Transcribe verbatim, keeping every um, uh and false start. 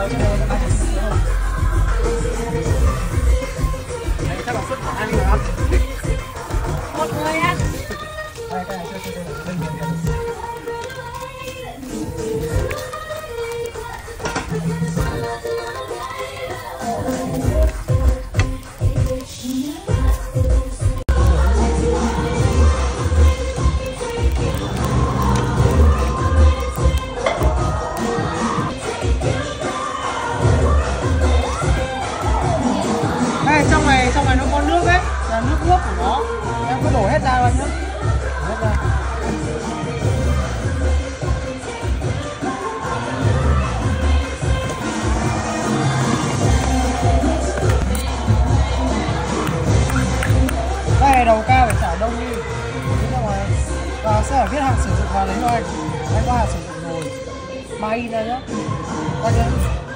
cho đều ba trăm rưỡi rồi. Đấy chắc là suất khoảng hai người ăn. Một người ăn. Đây cái này chưa chưa chưa bên miền miền. Trong này trong này nó có nước ấy, là nước ướp của nó, em cứ đổ hết ra vào nhá, đổ hết ra. Đây này, đầu ca phải xả đông đi, và sẽ phải viết hạn sử dụng vào đấy thôi anh, anh có hạn sử dụng rồi, mai in ra nhá, coi chưa?